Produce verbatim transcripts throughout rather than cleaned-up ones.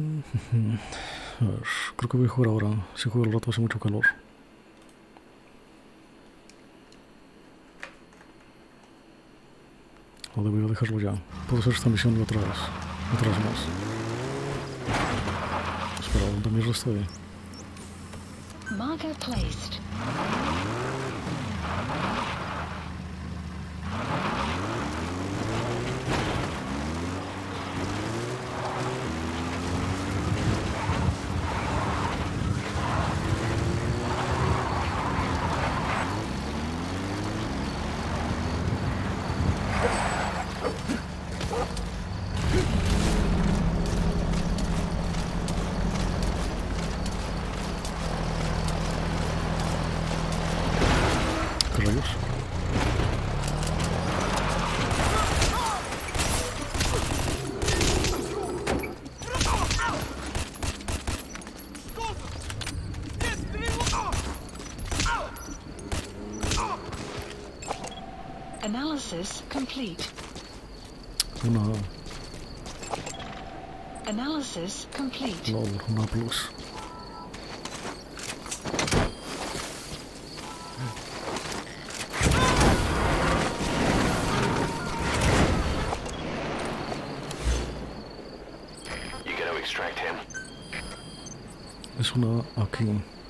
A ver, creo que voy a jugar ahora. Si juego el rato hace mucho calor. O debería dejarlo ya. Puedo hacer esta misión y otras, otras más. Espera, ¿dónde mierda estoy? Marker placed. ¿Qué rayos? Analysis complete. Una... Analysis complete. lol, una plus. Es una aquí.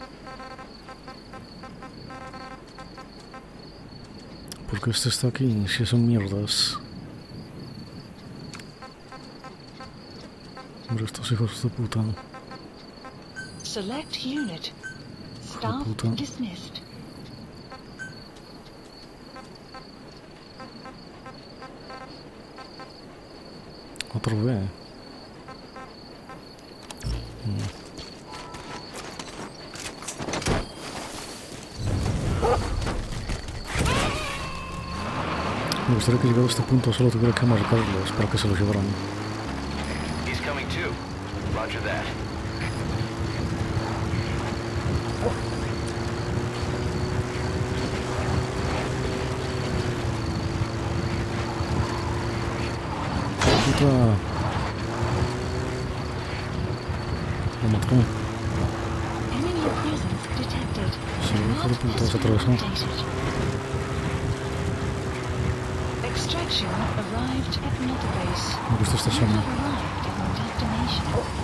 Porque este está aquí, si son mierdas. Hombre, estos hijos de puta. Select unit. Staff puta. dismissed. Otra vez. Me gustaría que llegado a este punto solo tuviera que marcarlos para que se los llevaran. He's coming too. Roger that. Puta. Lo mató. Enemy presence detected. Sí, hijo de puta, se Map atravesó. has been updated. Extraction arrived at Mother Base. Me gusta esta You zona. have arrived at your destination.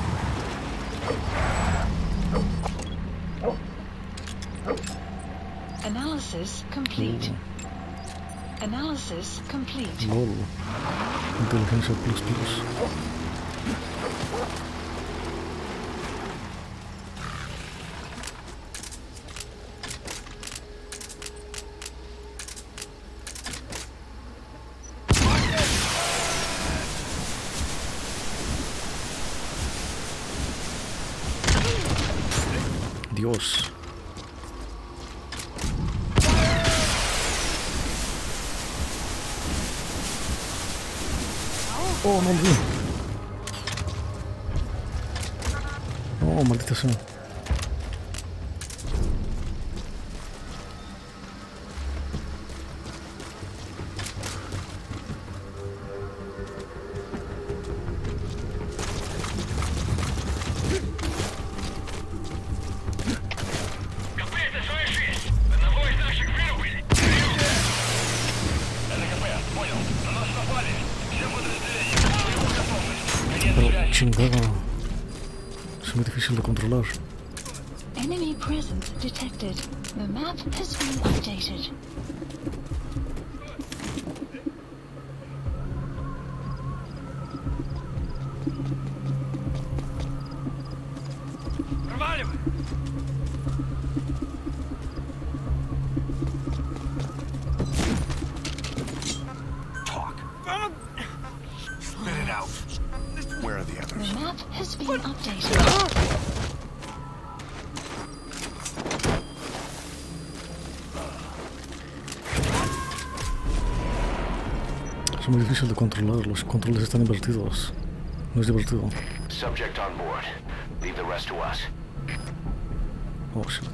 Analysis complete. Analysis complete. LOL. Inteligencia plus plus. Dios. Oh, no, no. Oh, maldita sea. Pero chingada. Es muy difícil de controlar. Enemy presence detected. The map has been updated. Where are the others? The map has been updated. Es muy difícil de controlar. Los controles están invertidos. No es divertido. Subject on board. Leave the rest to us. Oh, shit.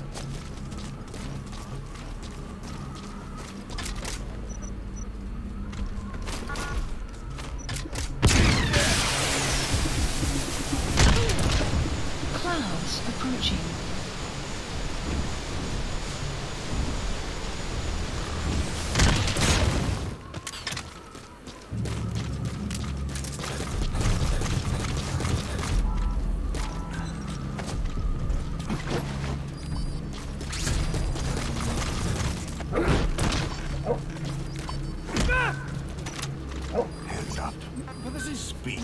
approaching. Hands up. Подожди, speak.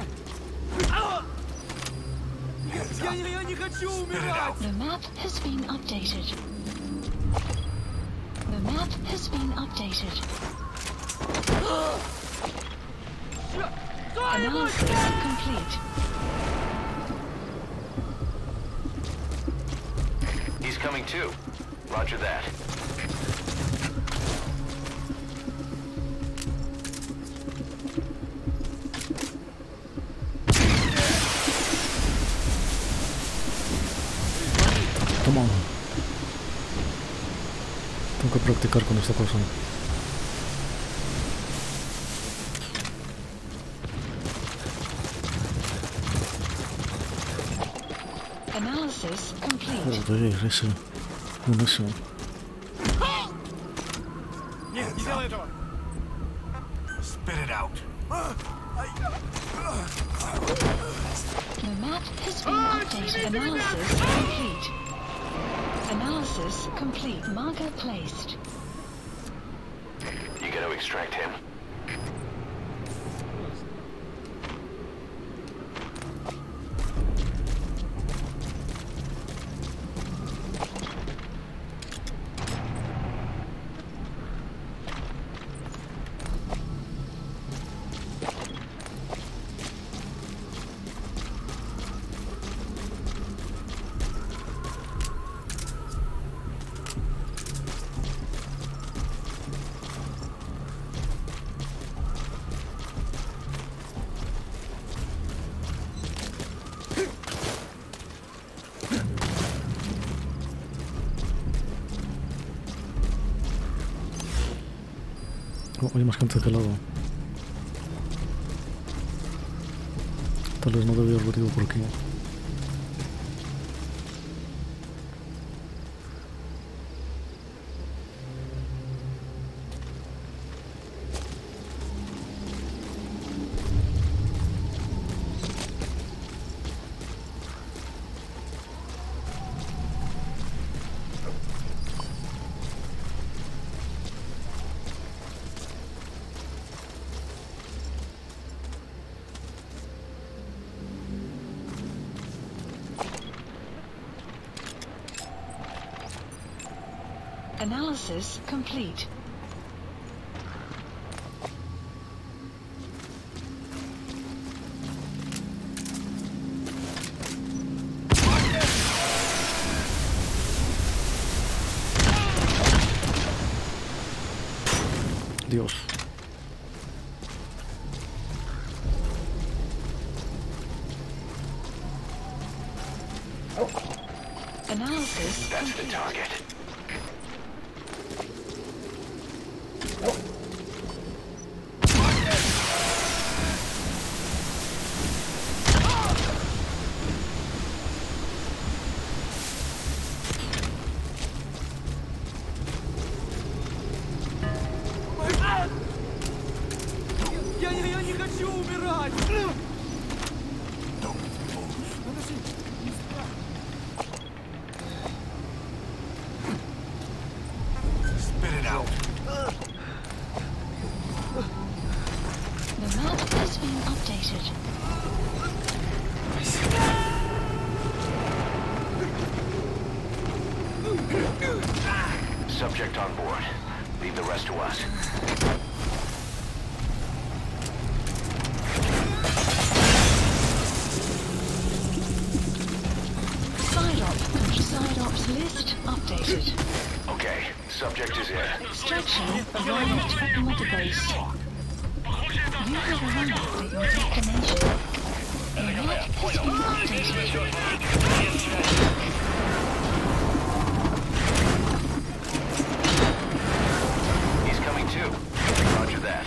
Я, я не хочу умирать! The map has been updated. The map has been updated. Analysis complete. He's coming too. Roger that. Toma. Tengo que practicar con esta cosa. Analysis complete. Joder, ese. Buenísimo. Нет, не делай этого! Spit it out. The map has been updated. Analysis complete. Analysis complete. Marker placed. You gotta extract him. Oh, hay más gente de aquel lado. Tal vez no debía haber ido por aquí. Analysis complete. Dios. Analysis That's the complete. target. Я, я, я не хочу умирать! Don't move. Подожди, не страх. Spit it out. The map has been updated. Subject on board. Leave the rest to us. Side-op. Side-ops list updated. Okay, subject is in. Extraction arrived at the mother base. You have remembered that your destination. The map has been updated. He's coming too. Roger that.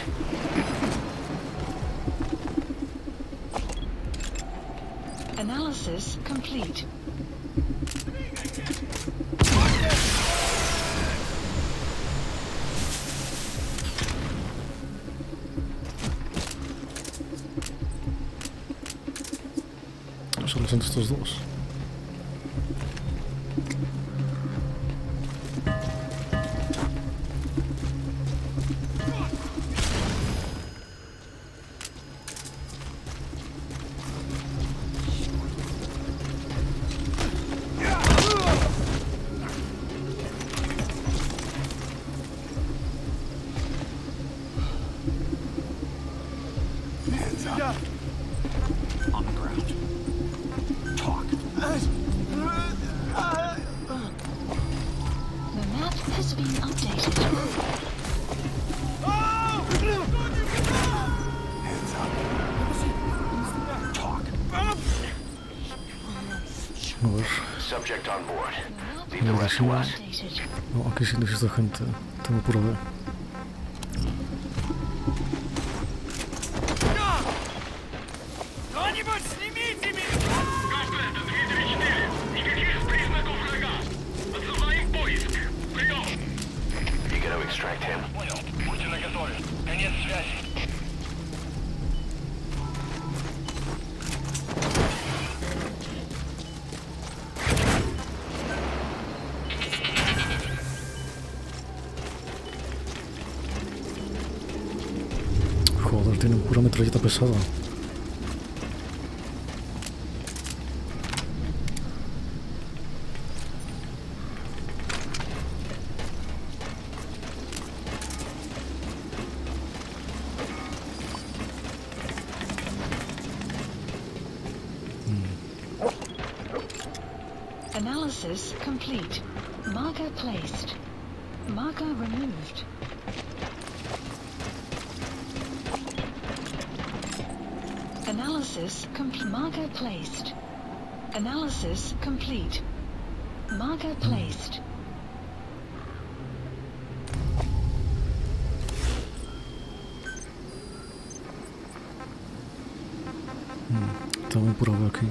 Analysis complete. Solo son estos dos. Subject on board. Leave the rest to us. No, aquí sí necesito gente. Tengo pura B. Кто-нибудь снимите меня! Каспер, Дмитрий четыре. Никаких признаков врага. Отсылаю поиск. Прием. You gonna extract him? Понял. Будьте наготове. Конец связи. Joder, tienen pura metralleta pesada. Analysis complete. Marker placed. Marker removed. Analysis complete. Marker placed. Analysis complete. Marker placed. También pura B aquí.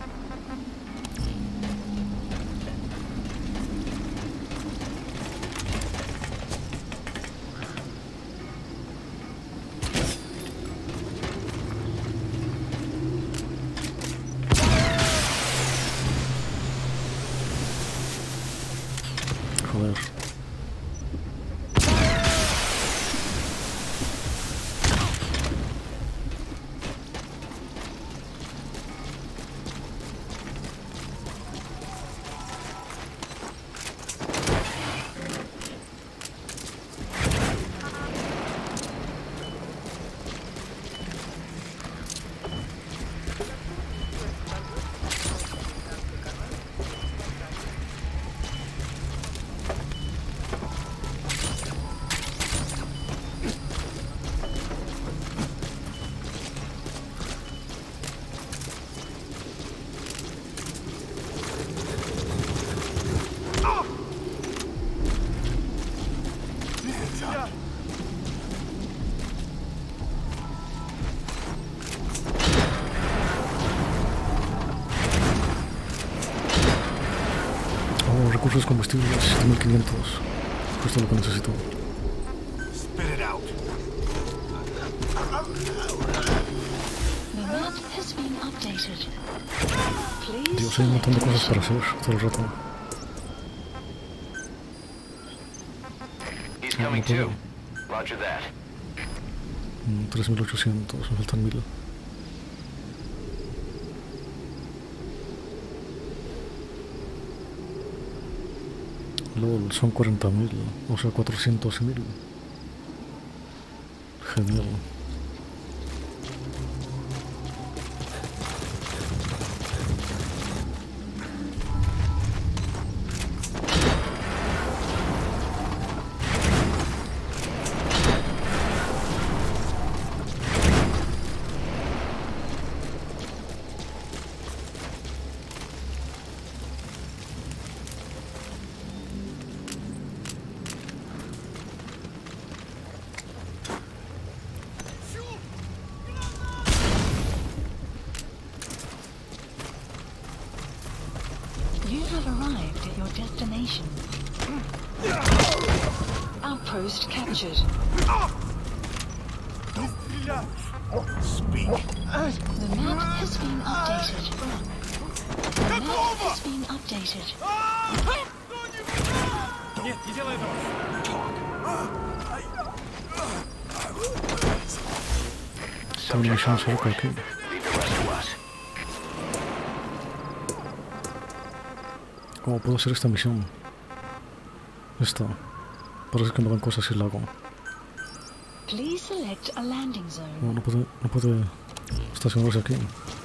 Joder. Oh, recursos combustibles, siete mil quinientos. Justo lo que necesito. Spit it out. The map has been updated. Please Dios, hay un montón de cosas para hacer todo el rato. He's coming too. Roger that. Mm, tres mil ochocientos, me faltan mil. LOL, son cuarenta mil, o sea, cuatrocientos mil. Genial. your destination. Outpost captured. Speak. The map has been updated. The map has been updated. Нет, не делай этого! Tengo una misión cerca aquí. Leave the rest to us. ¿Cómo puedo hacer esta misión? Esta. Parece que me dan cosas si la hago. Please select a landing zone. No, no puede, no puede estacionarse aquí.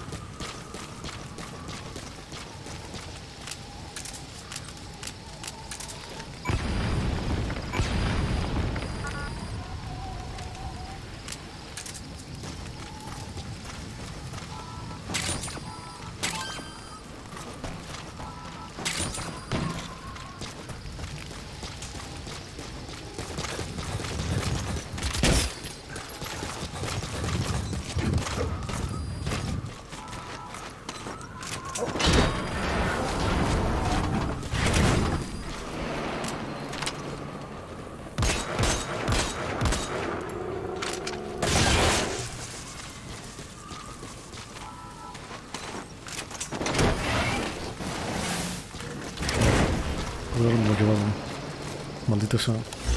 Joder, me lo he llevado. Maldita sea.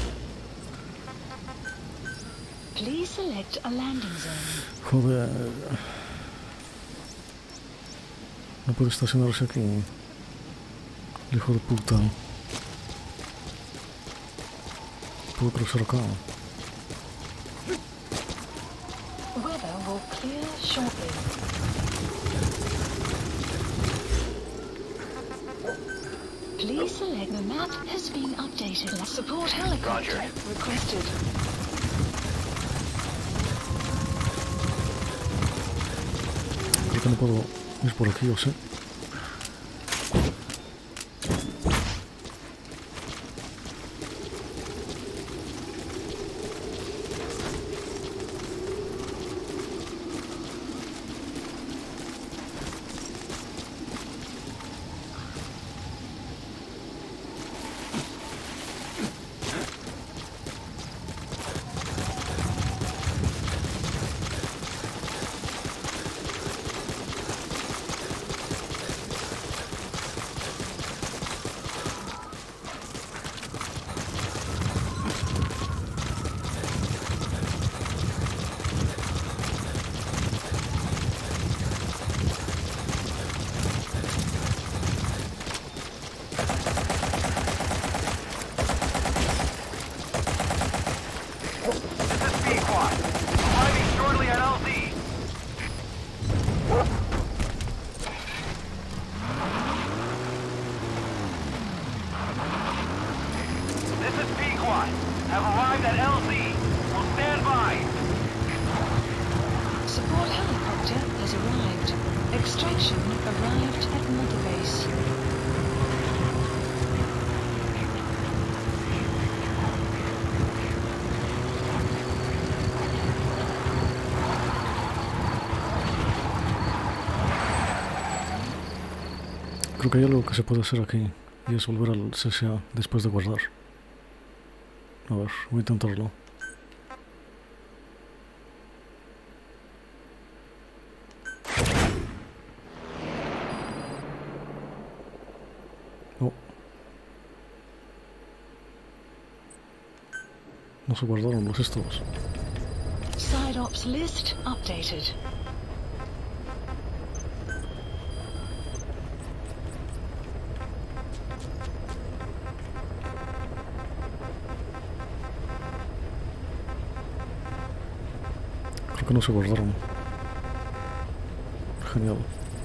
Please select a landing zone. Joder. No puede estacionarse aquí. El hijo de puta. Puedo cruzar acá. Weather will clear shortly. Please select the map has been updated. Support helicopter Roger. requested. Creo que no puedo ir por aquí, o sí. Have arrived at L Z. Will stand by. Support helicopter has arrived. Extraction arrived at Mother Base. Creo que hay algo que se puede hacer aquí y es volver al C C A después de guardar. A ver, voy a intentarlo. Oh. No se guardaron los estos. Side ops list updated. Creo que no se guardaron. Genial.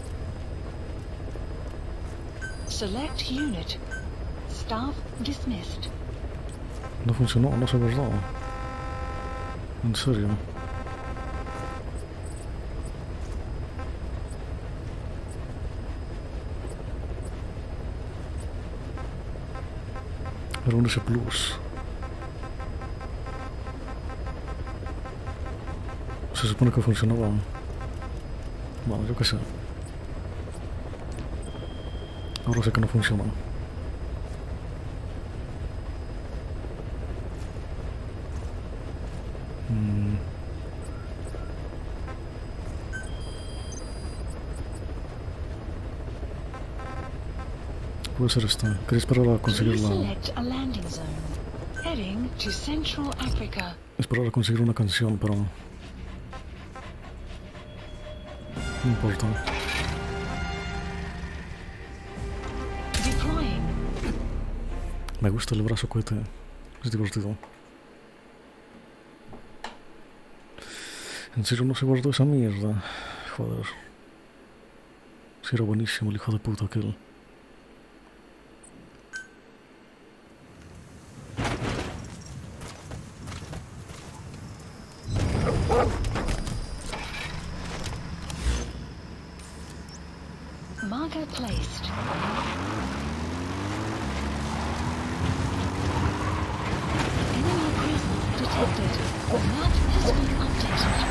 Select unit. Staff dismissed. No funcionó, no se guardó. En serio. Era un S Plus. Se supone que funcionaba. Bueno, yo qué sé. Ahora sé que no funciona. Mm. Puede ser esta. ¿Queréis parar a conseguir Please la... select a landing zone. Heading to Central Africa. Esperar a conseguir una canción, pero... No importa. Deploying. Me gusta el brazo cohete. Es divertido. En serio no se guardó esa mierda. Joder. Si era buenísimo el hijo de puta aquel. Marker placed. Enemy presence detected. The map has been updated.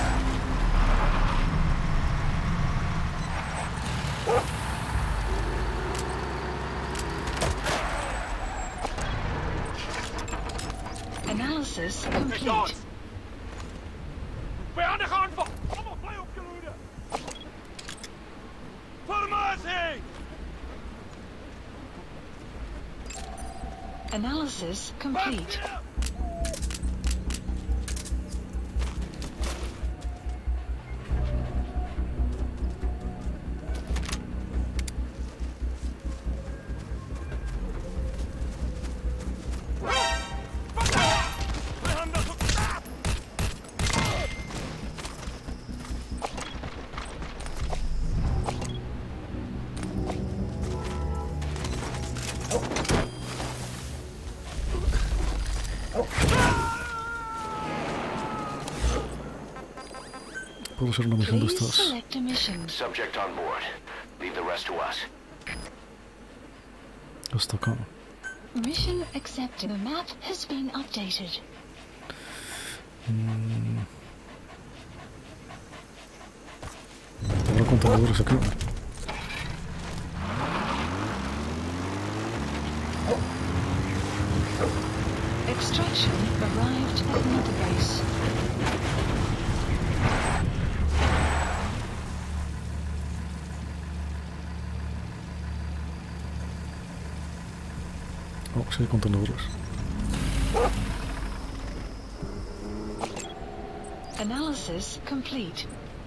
Analysis complete. Vijandige aanval! Allemaal vrij opgeloeiden! Formatie! Analysis complete. Puedo hacer una misión de Please estas. select a mission. Subject on board. Leave the rest to us. Hasta acá. Mission accepted. The map has been updated. Mm. ¿Habrá contenedores aquí? Extraction arrived at Mother Base. Oh, sí hay contenedores. Analysis complete.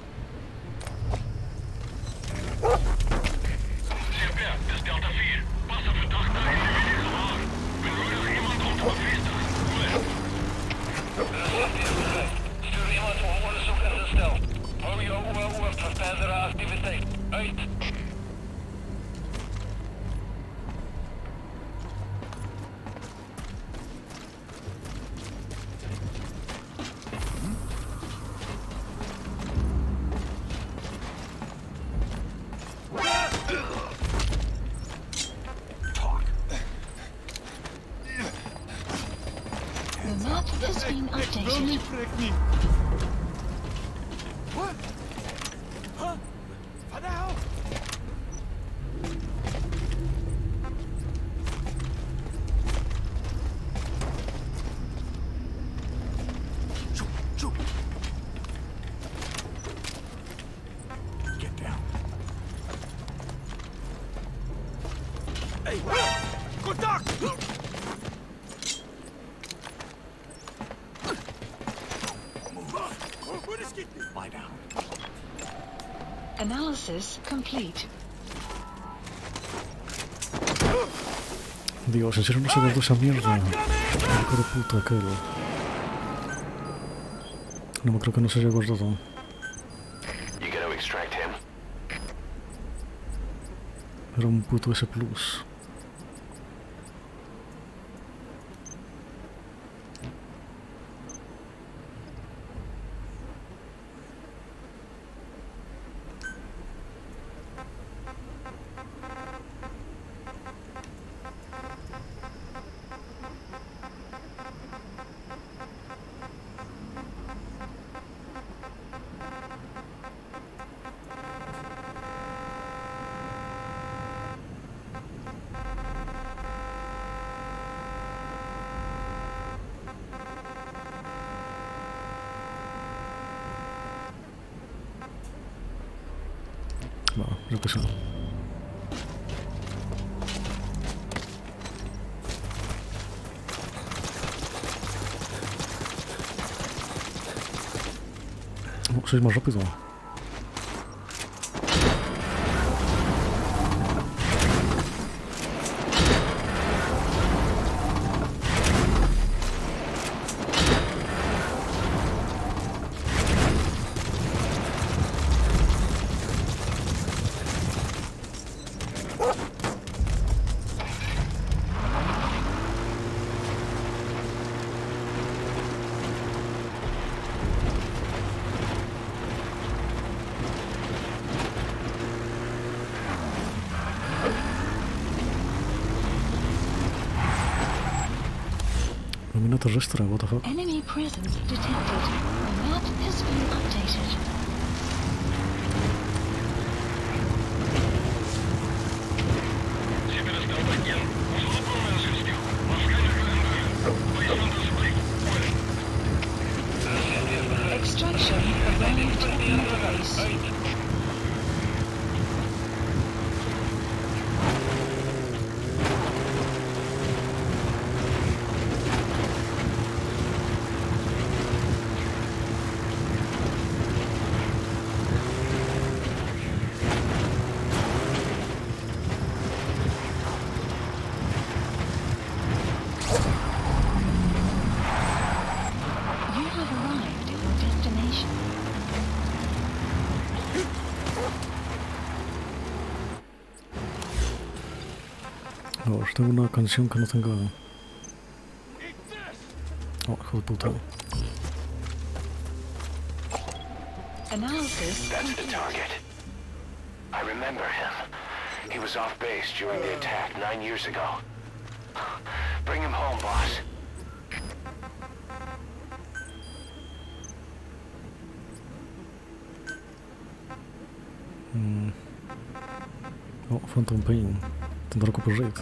C P, das ist Delta vier. Passen Verdacht nach individueller Gefahr. Wenn nur noch jemand unter Befehl Stuur iemand om onderzoek en herstel. Hou je ogen open voor verdere activiteit. Uit. The map has been updated. Trek niet! What? Huh? What the hell? Shoot, shoot. Get down. Hey! Contact! Lie down. Analysis complete. Dios, en serio no se guardó esa mierda. El hijo de puta aquel. No me creo que no se haya guardado. You gotta extract him. Era un puto S plus. Va, yo qué sé. Oh, sois más rápido. Lumina terrestre, what the fuck? Enemy presence detected. The map has been updated. Extraction arrived at Mother Base. You have arrived at your destination. A ver, tengo una canción que no tenga... Oh, hijo de puta. Analysis That's the complete. target. I remember him. He was off base during the attack nine years ago. Bring him home, boss. Mm. Oh, Phantom Pain. Tendrá copyright.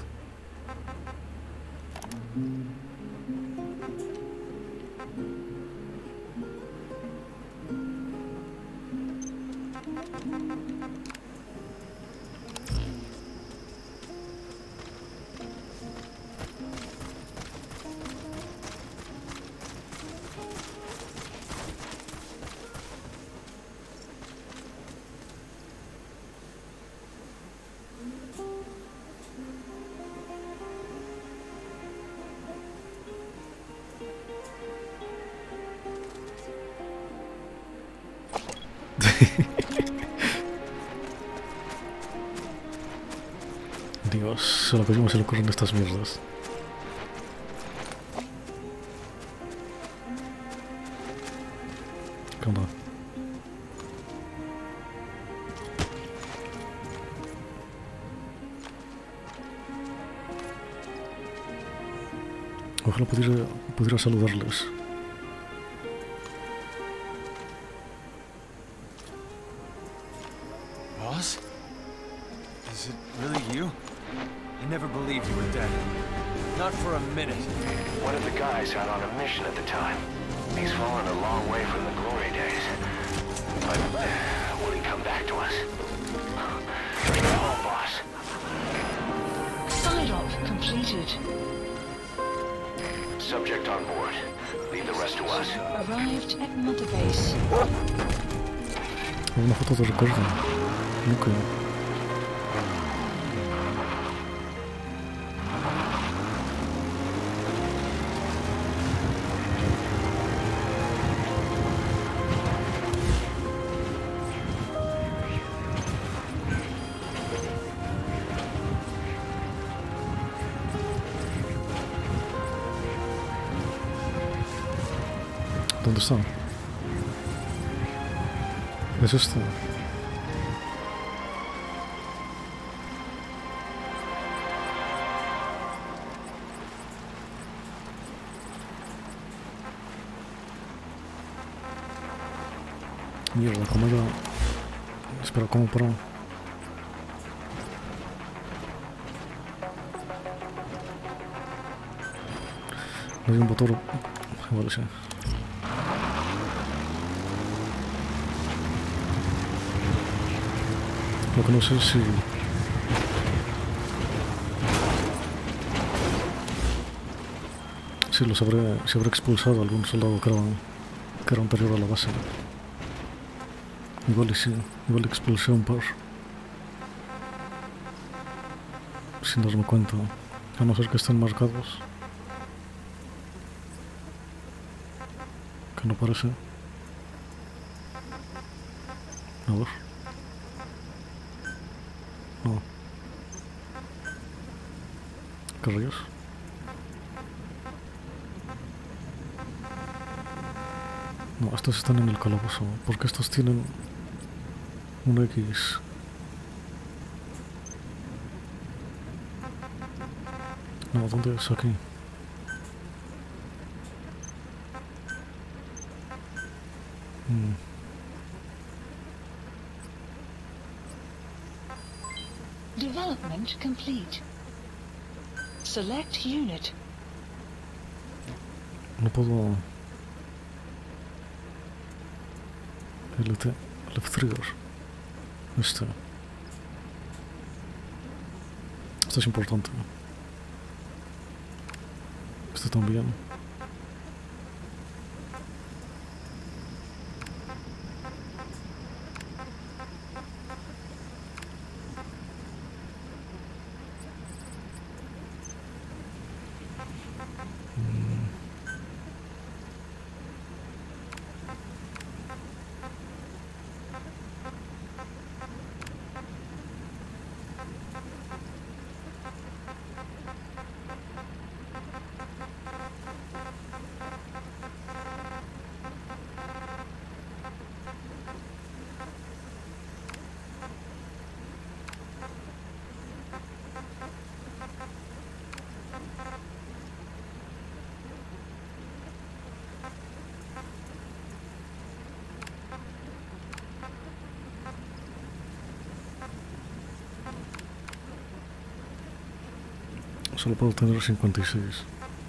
Dios, a lo que yo me se le ocurren estas mierdas. ¿Qué onda? Ojalá pudiera, pudiera saludarles. Boss? Is it really you? I never believed you were dead. Not for a minute. One of the guys out on a mission at the time. He's fallen a long way from the glory days. But uh, will he come back to us? Bring him home, boss. Side-op completed. Subject on board. Leave the rest to us. Arrived at Mother Base. Una foto de recuerdo. Nunca. ¿Dónde está? ¿Es esto? Mierda, ¿cómo ya? Espera, ¿cómo para? No hay un botón. Vale, sí. Lo que no sé es si... Si los habré, si habré expulsado a algún soldado que era, que era anterior a la base. Igual y sí, igual expulsé un par. Sin darme cuenta, a no ser que estén marcados. Que no parece. A ver. No. ¿Qué rayos? No, estos están en el calabozo, porque estos tienen un X. No, ¿dónde es? Aquí. Mm. Development complete. Select unit. No puedo... L T, left trigger. Este. Esto es importante. Este también. Solo puedo tener cincuenta y seis.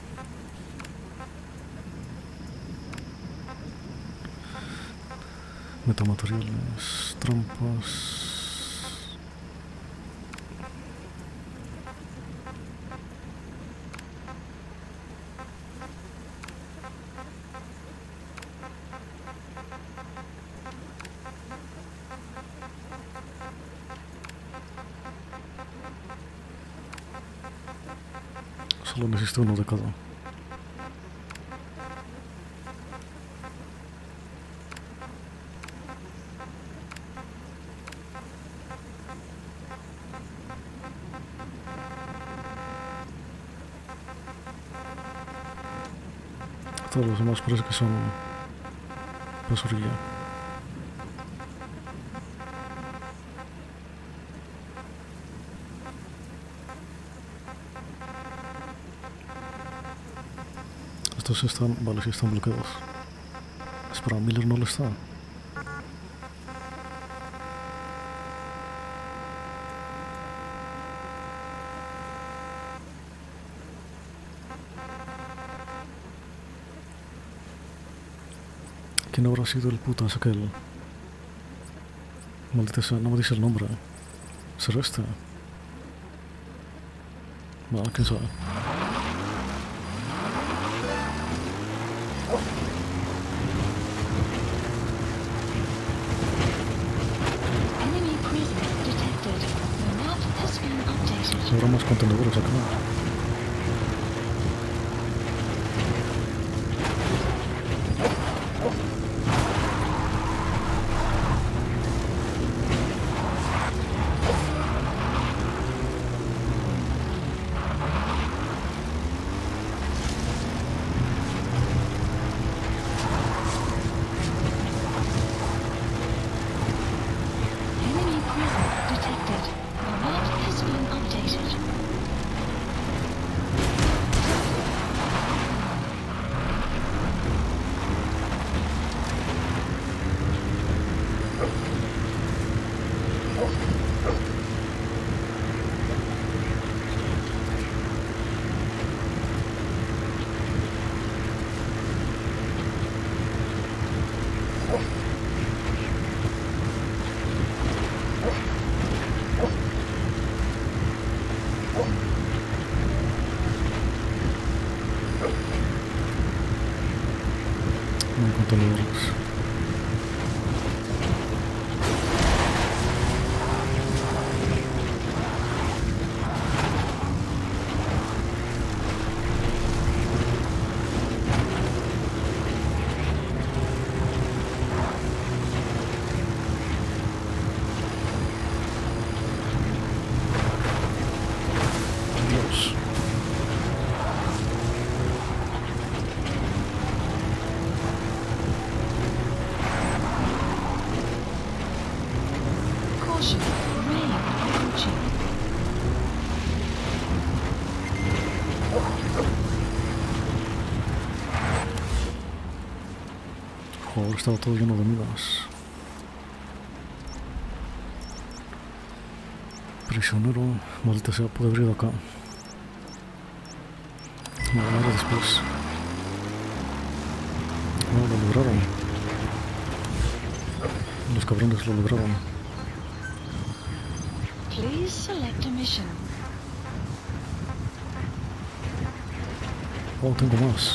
Metamateriales, trampas. Solo necesito uno de cada. Todos los demás parece que son basurilla. Estos están, vale, sí están bloqueados. Espera, Miller no lo está. ¿Quién habrá sido el putas aquel? Maldita sea, no me dice el nombre. ¿Será este? No, quién sabe. Enemy prison detected. The map has been updated. Habrá más contenedores acá. Enemy prison detected. The map has been updated. Caution, rain approaching. Joder, estaba todo lleno de minas. Prisionero, maldita sea, pude haber ido acá. No, ahora después. No, lo lograron. Los cabrones lo lograron. Please select a mission. Oh, tengo más.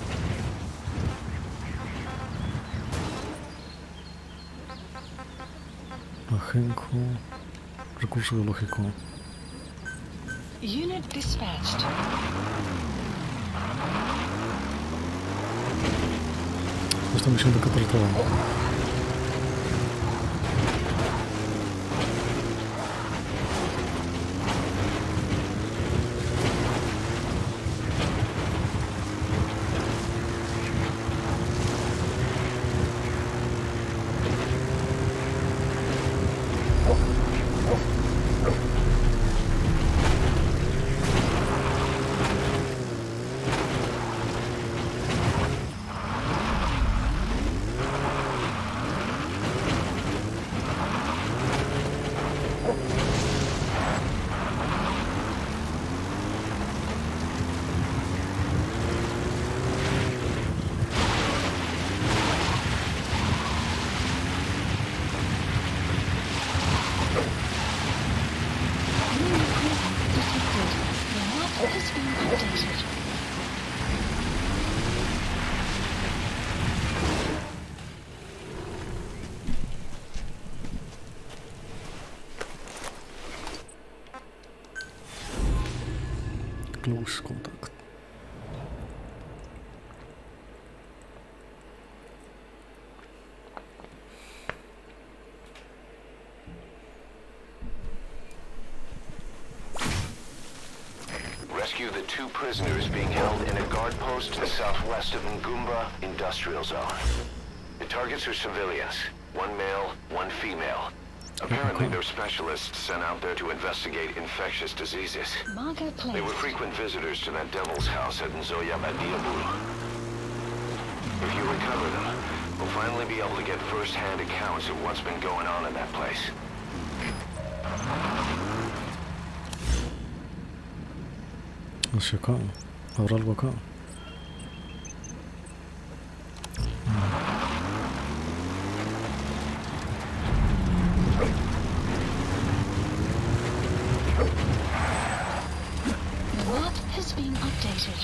Ajenjo. Recurso biológico. Unit dispatched. Esta misión de qué trataba. Close contact. Rescue the two prisoners being held in a guard post to the southwest of Ngumba Industrial Zone. The targets are civilians. One male, one female. Apparently they're specialists sent out there to investigate infectious diseases. Marker placed. They were frequent visitors to that devil's house at Nzoya Badiabulu. If you recover them, we'll finally be able to get first-hand accounts of what's been going on in that place. Hacia acá. ¿Habrá algo acá? The map has been updated.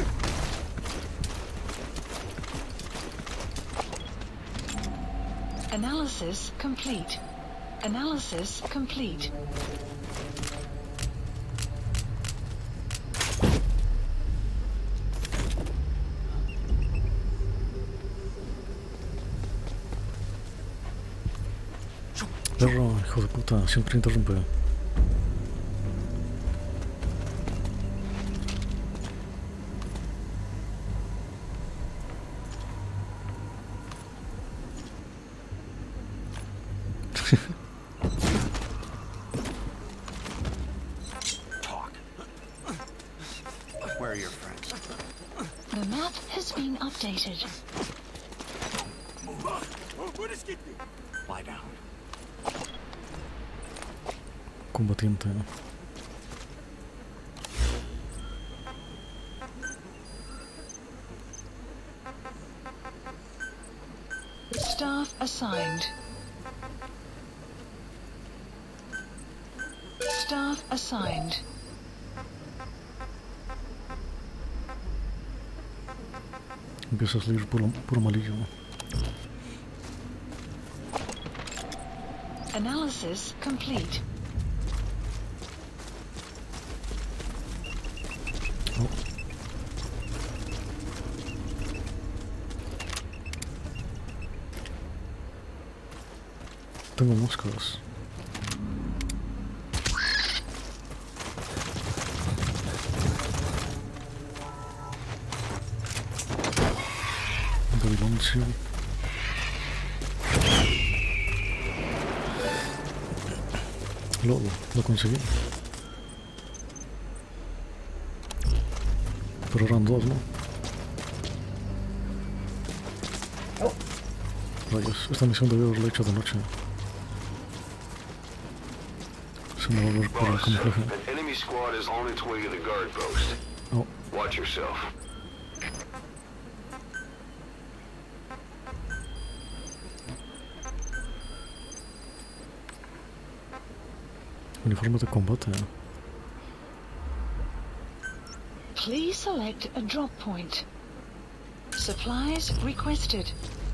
Analysis complete. Analysis complete. Perro, hijo de puta, siempre interrumpe. Talk. Where are your friends? The map has been updated. Lie down. Combatiente. Staff assigned. Staff assigned. Empieza a salir puro, puro malillo. Analysis complete. Oh. Tengo moscas. Del Lo, lo conseguí. Pero eran dos, ¿no? Rayos, esta misión debió haberla hecho de noche. Se me va a ver por el Boss, camuflaje. an enemy squad is on its way to the guard post. Oh, Watch yourself. uniforme de combate. Please select a drop point. Supplies requested.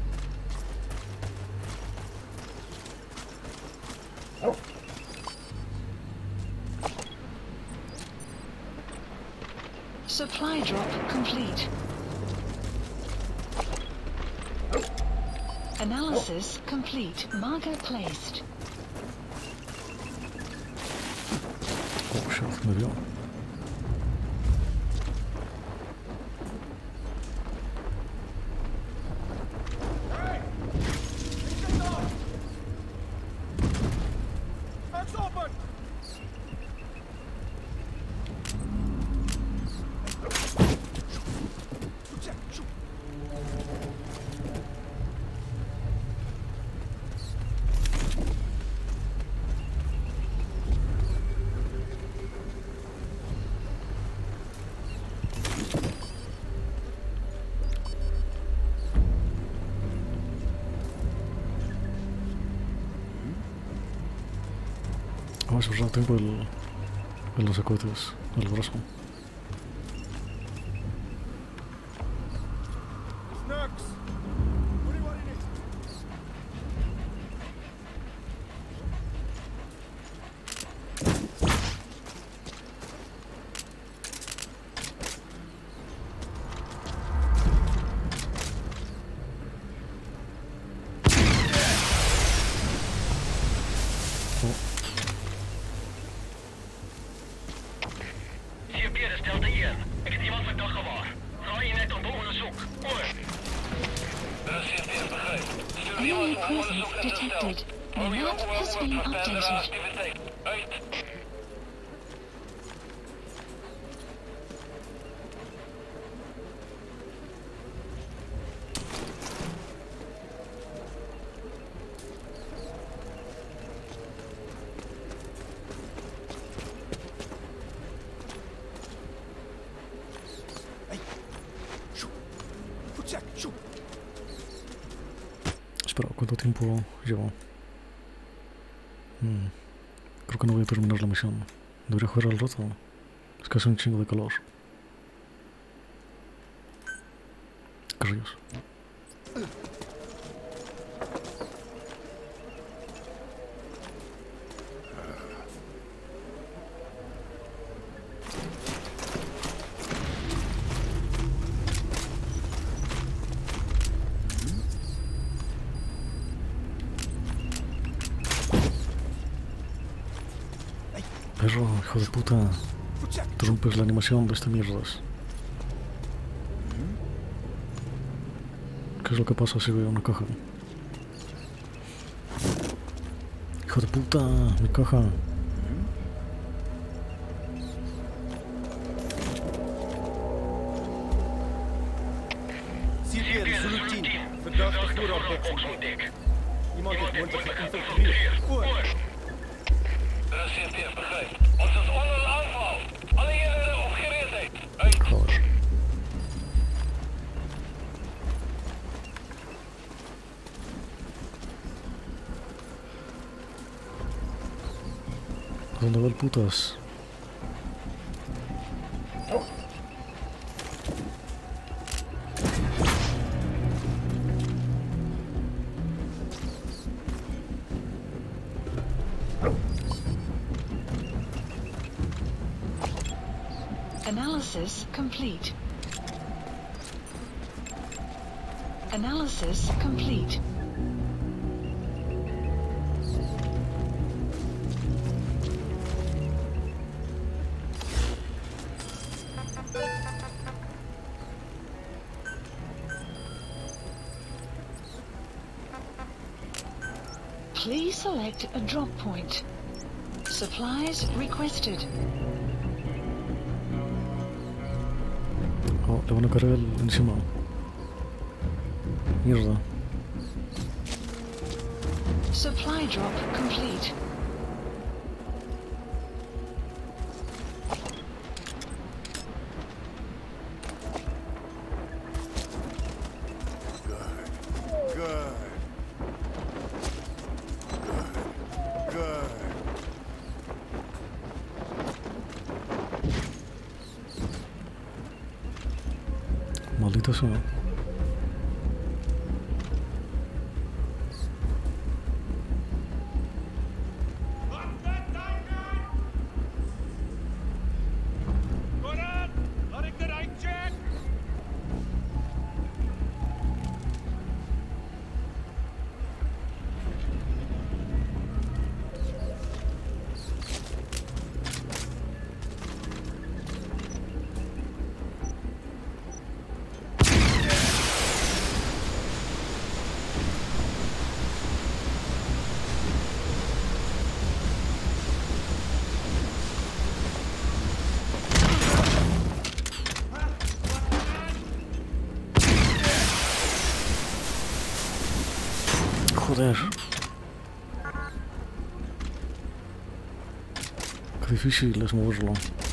Supply drop complete. Analysis complete. Marker placed. Oh shit, me vio. Vamos a usar tengo el, el los cohetes, el brazo. Enemy presence detected. The map has been updated. Espera, ¿cuánto tiempo llevo? Hmm. Creo que no voy a terminar la misión. Debería jugar al rato. Es que hace un chingo de calor. ¿Qué rayos? Perro, hijo de puta. Te rompes la animación de esta mierdas. ¿Qué es lo que pasa si veo una caja? Hijo de puta, mi caja. Civil, Zulu team. Verdachte vooroorbox ontdekt. Iemand heeft mondig geïnfiltreerd. Oor. C F T F begrijpt. Ons is onder een aanval. Alle eenheden op gereedheid. Uit. Joder. ¿Dónde va el putas? Analysis complete. Analysis complete. Please select a drop point. Supplies requested. Oh, le van a cargar el encima. Mierda. Supply drop complete. Maldita sea. Joder. Qué difícil es moverlo.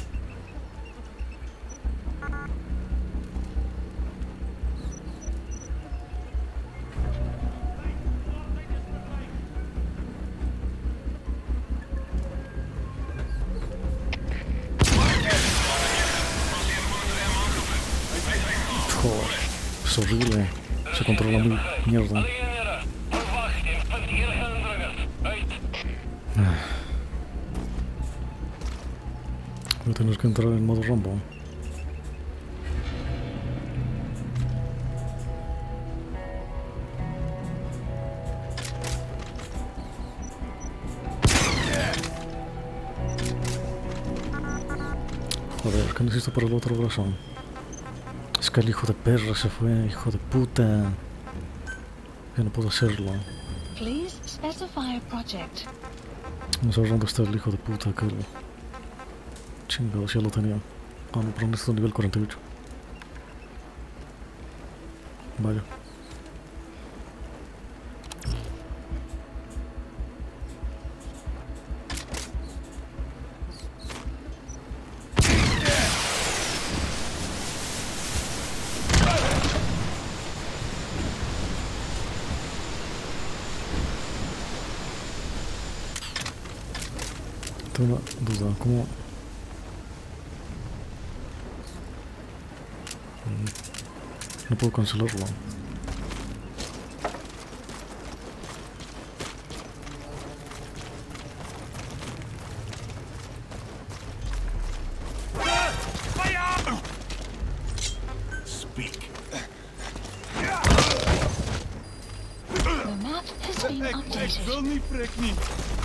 Joder, es horrible. Se controla muy mierda. Voy a tener que entrar en modo Rambo. Joder, ¿qué necesito para el otro brazo? Es que el hijo de perra se fue, hijo de puta. Ya no puedo hacerlo. Please specify a project. No sé dónde está el hijo de puta aquel. Chingados, ya lo tenía. Ah, no, pero necesito nivel cuarenta y ocho. Vaya. Tengo una duda, ¿cómo...? No puedo cancelarlo. Speak. The map has been updated.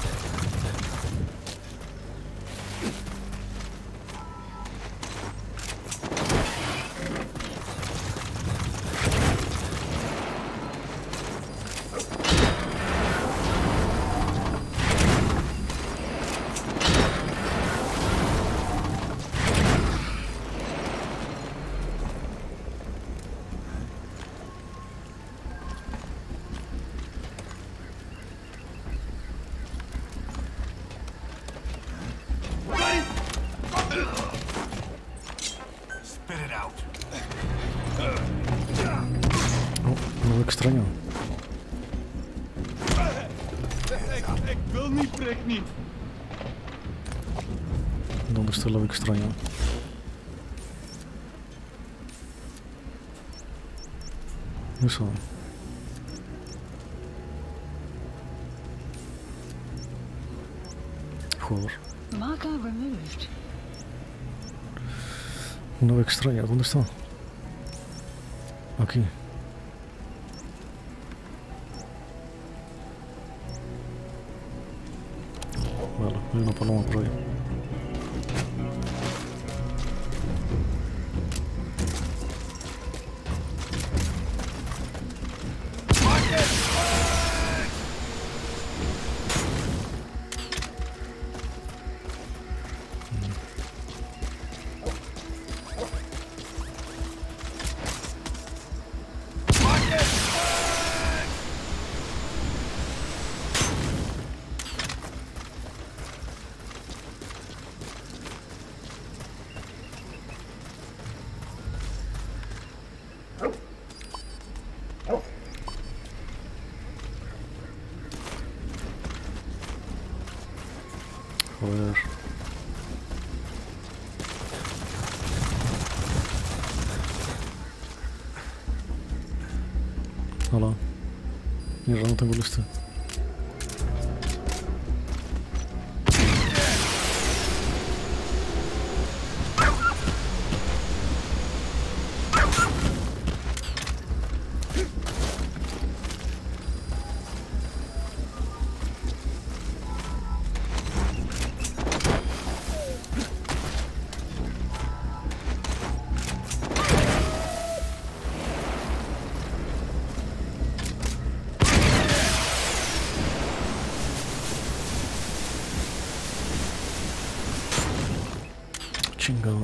Spit it out. Oh, no extraño. Ik wil niet, prik niet. ¿Dónde está el extraño? Eso. Joder. Marker removed. Una nave extraña, ¿dónde está? Aquí. Vale, hay una paloma por ahí. Joder. Hola. Mierda, no tengo lista. Chingado.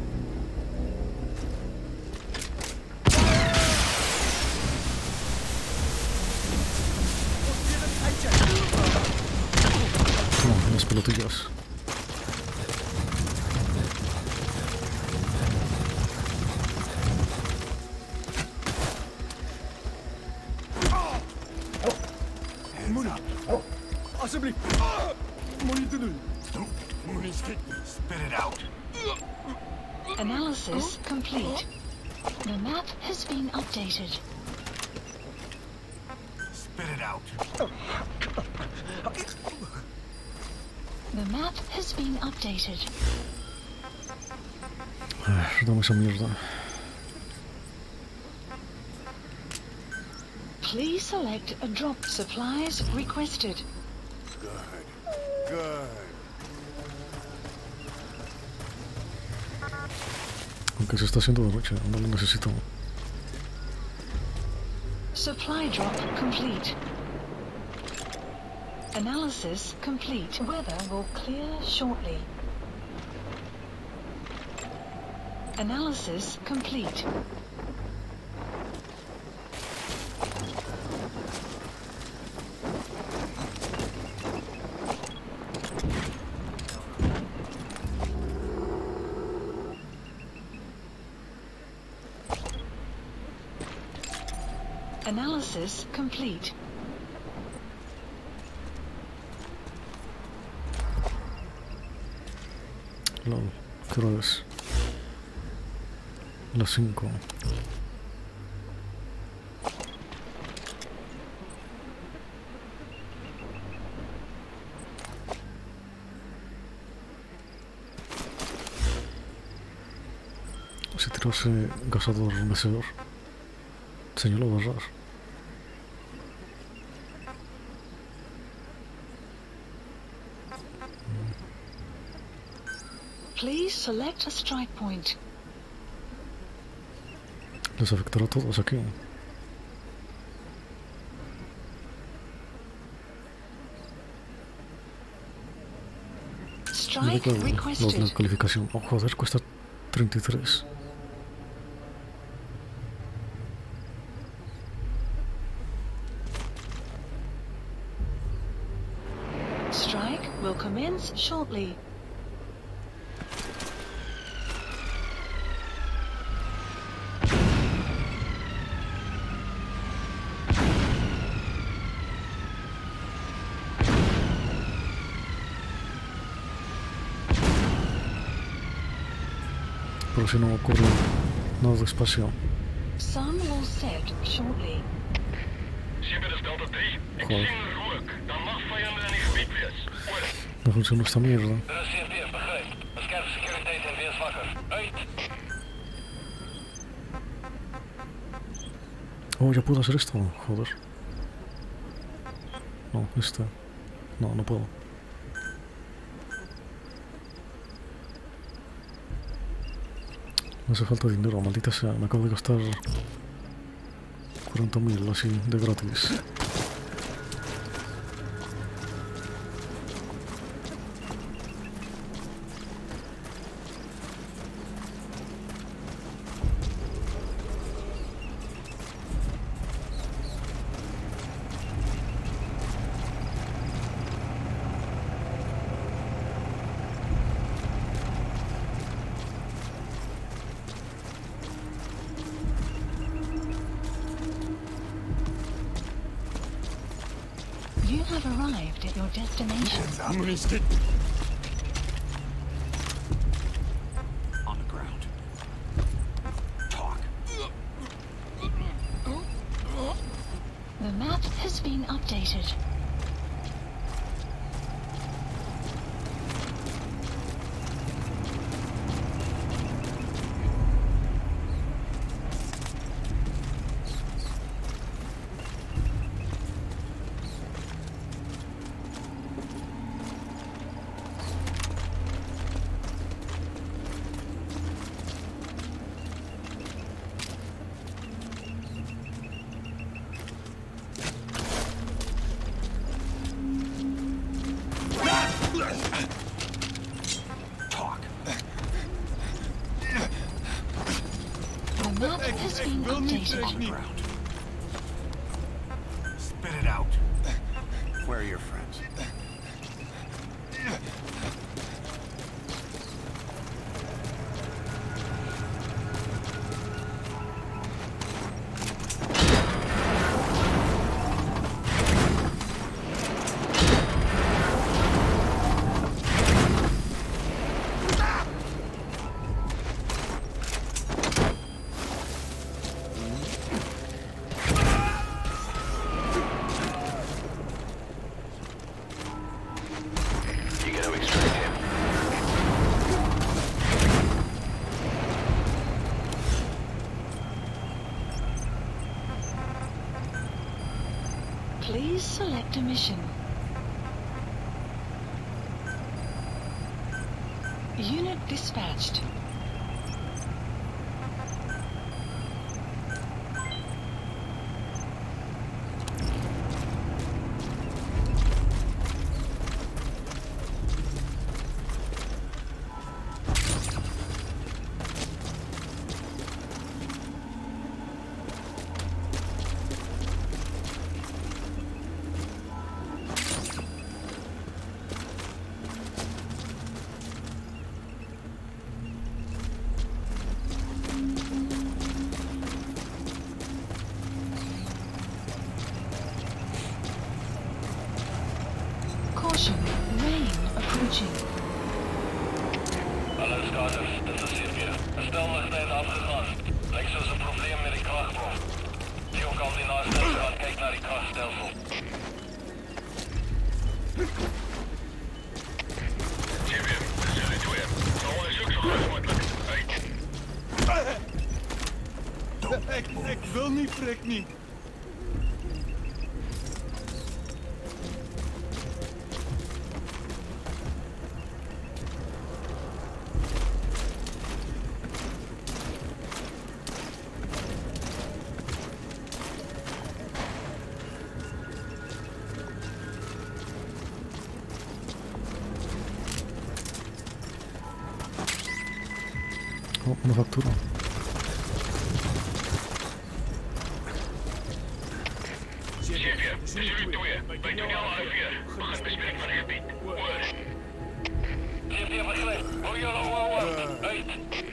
No, las pelotillas. Alsjeblieft. Moet je te doen. Moet je spit it out. Analysis complete. The map has been updated. Spit it out. The map has been updated. Ech, dame esa mierda. Please select a drop. Supplies requested. Good. Good. Aunque se está haciendo de noche, no lo necesito. Supply drop complete. Analysis complete. Weather will clear shortly. Analysis complete. Analysis complete. Lol, ¿qué hora es? Las cinco. Si tiró ese gasador mecedor, señaló barrar. Please select a strike point. Les afectará a todos aquí. Strike Los de requested. calificación. Oh, joder, cuesta treinta y tres. Strike will commence shortly. Pero si no ocurre nada despacio. Sun will set shortly. Shipper is Delta drie. Ik Goh. zie een rook. Dan mag vijanden in gebied wees. Over. No funciona esta mierda. De C F D F begrijpt. Bescherm securiteit en wees wakker. Uit! Oh, ya puedo hacer esto. Joder. No, este. No, no puedo. Me hace falta dinero, maldita sea. Me acabo de gastar cuarenta mil así de gratis. You have arrived at your destination. Moet je updated. Talk. The map has been updated. Ground. Spit it out. Where are your friends? You gotta extract him. Please select a mission. Unit dispatched. Caution, rain approaching. Hallo starters, dit is hier weer. De stel ligt net afgegaan. Lijkt zoals een probleem met die krachtbron. Die ook al die naaste gaan kijken naar die krachtstelsel. Тебе, залетуем. Onderzoek zo goed mogelijk. Uit. Ik, ik wil niet, Frik niet. Oh, una factura. Тебе, залетуем. Пойдем alweer. We gaan bespreekbaar gebied. Hoor. Hier weer begreep. Hou jullie oor uit.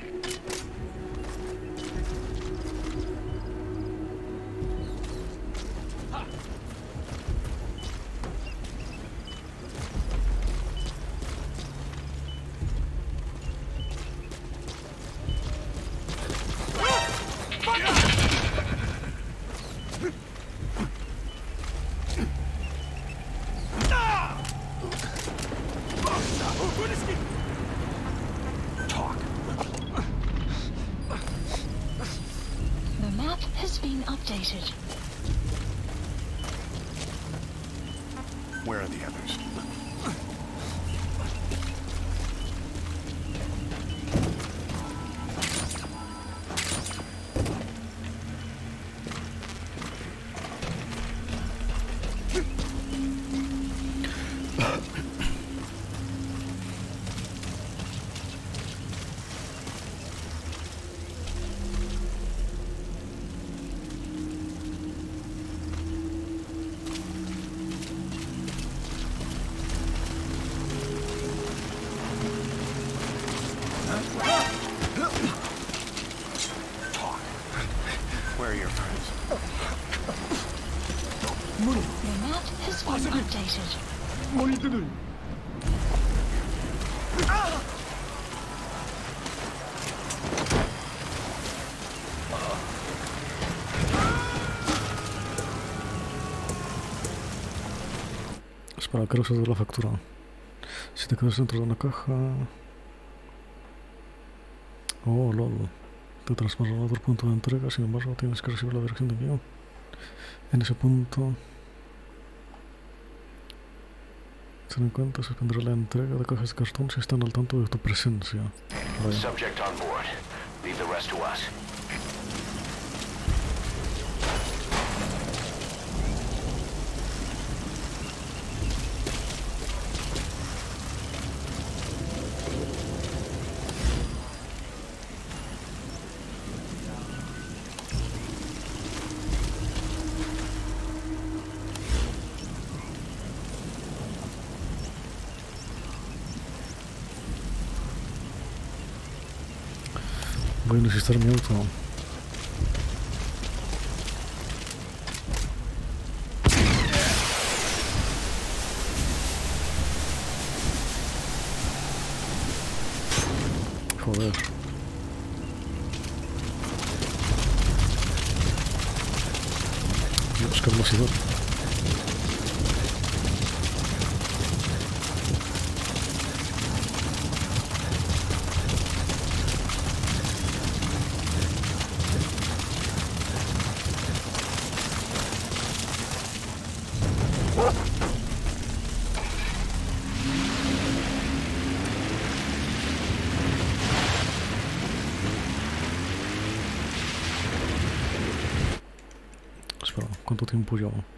Talk. The map has been updated. Where are the others? Talk. Where are your friends? The map has been updated. 모니터는 Espera, quiero usar la factura. Si te quedas dentro de una caja... Oh, lol. Te trasladará a otro punto de entrega, sin embargo tienes que recibir la dirección de envío. En ese punto... Ten en cuenta, se tendrá la entrega de cajas de cartón si están al tanto de tu presencia. Vale. Subject on board. Leave the rest to us. Voy a necesitar mi auto. Joder. Dios, qué velocidad. Espera, ¿cuánto tiempo llevo?